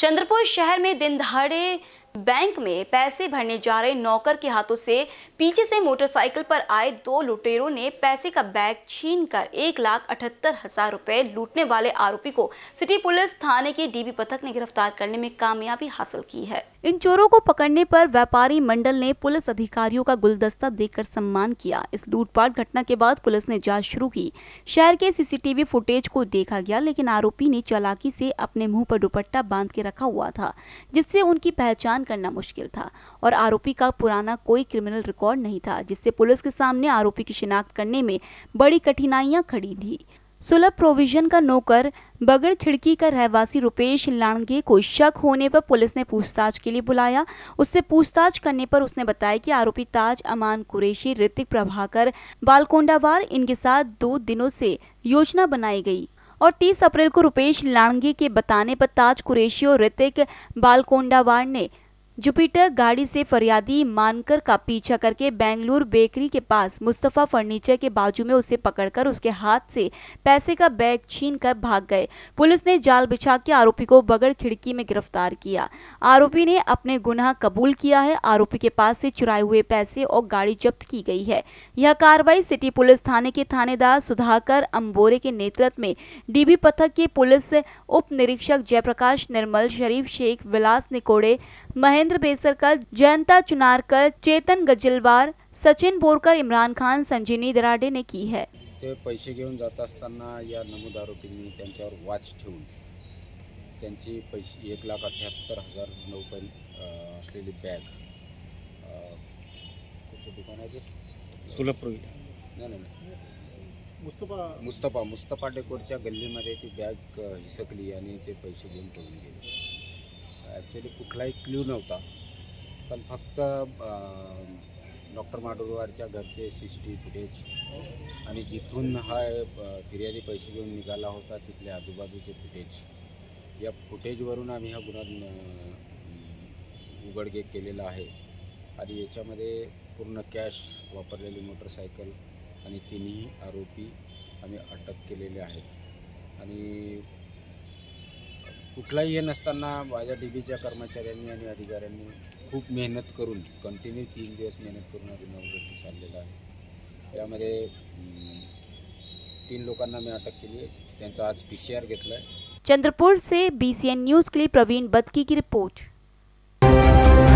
चंद्रपुर शहर में दिन दहाड़े बैंक में पैसे भरने जा रहे नौकर के हाथों से पीछे से मोटरसाइकिल पर आए दो लुटेरों ने पैसे का बैग छीनकर 1,78,000 रुपए लूटने वाले आरोपी को सिटी पुलिस थाने के डीबी पथक ने गिरफ्तार करने में कामयाबी हासिल की है। इन चोरों को पकड़ने पर व्यापारी मंडल ने पुलिस अधिकारियों का गुलदस्ता देकर सम्मान किया। इस लूटपाट घटना के बाद पुलिस ने जांच शुरू की। शहर के सीसीटीवी फुटेज को देखा गया, लेकिन आरोपी ने चालाकी से अपने मुंह पर दुपट्टा बांध के रखा हुआ था, जिससे उनकी पहचान करना मुश्किल था और आरोपी का पुराना कोई क्रिमिनल रिकॉर्ड नहीं था, जिससे पुलिस के सामने आरोपी की शिनाख्त करने में बड़ी कठिनाइयां खड़ी थी। सुलभ प्रोविजन का नौकर बगड़ खिड़की का रहवासी रुपेश लांगे को शक होने पर पुलिस ने पूछताछ के लिए बुलाया। उससे पूछताछ करने पर उसने बताया कि आरोपी ताज, अमान कुरैशी, ऋतिक प्रभाकर, बालकोंडावार, इनके साथ 2 दिनों से योजना बनाई गई और 30 अप्रैल को रुपेश लांगे के बताने पर ताज कुरैशी और ऋतिक बालकोंडावार ने जुपिटर गाड़ी से फरियादी मानकर का पीछा करके बेंगलुरु बेकरी के पास मुस्तफा फर्नीचर के बाजू में उसे पकड़कर उसके हाथ से पैसे का बैग छीनकर भाग गए। पुलिस ने जाल बिछा के आरोपी को बगड़ खिड़की में गिरफ्तार किया। आरोपी ने अपने गुनाह कबूल किया है। आरोपी के पास से चुराए हुए पैसे और गाड़ी जब्त की गई है। यह कार्रवाई सिटी पुलिस थाने के थानेदार सुधाकर अंबोरे के नेतृत्व में डीबी पथक के पुलिस उप निरीक्षक जयप्रकाश निर्मल, शरीफ शेख, विलास निकोड़े, महेंद्र बेसरकर, जयंता चुनारकर, चेतन गजलवार, सचिन बोरकर, इमरान खान, संजीवनी दराडे ने की है। ते पैसे घेऊन जात असताना या नमूद आरोपींनी त्यांच्यावर वाच ठेवून त्यांची पैसे 1,78,000 रुपये असलेली बॅग कुठे दुकान आहे ते सुलभ नाही मुस्तफा डेकोरच्या गल्लीमध्ये ती बॅग हिसकली आणि ते पैसे घेऊन पळून गेले। ॲक्च्युली कुठलाही क्ल्यू नव्हता, पण फक्त डॉक्टर माडुरवारच्या घरचे CCTV फुटेज आणि जिथून हा फिर्यादी पैसे घेऊन निघाला होता तिथले आजूबाजूचे फुटेज, या फुटेजवरून आम्ही हा गुन्हा उघडकीस केलेला आहे आणि याच्यामध्ये पूर्ण कॅश, वापरलेली मोटरसायकल आणि तिन्ही आरोपी आम्ही अटक केलेले आहेत। आणि कुठलाही हे नसताना माझ्या डीबीच्या कर्मचाऱ्यांनी आणि अधिकाऱ्यांनी खूप मेहनत करून कंटिन्यू 3 दिवस मेहनत करून गुन्हा उघडकीस आणलेला आहे। यामध्ये 3 लोकांना मी अटक केली आहे, त्यांचा आज PCR घेतला आहे। चंद्रपुर से BCN न्यूज के लिए प्रवीण बदकी की रिपोर्ट।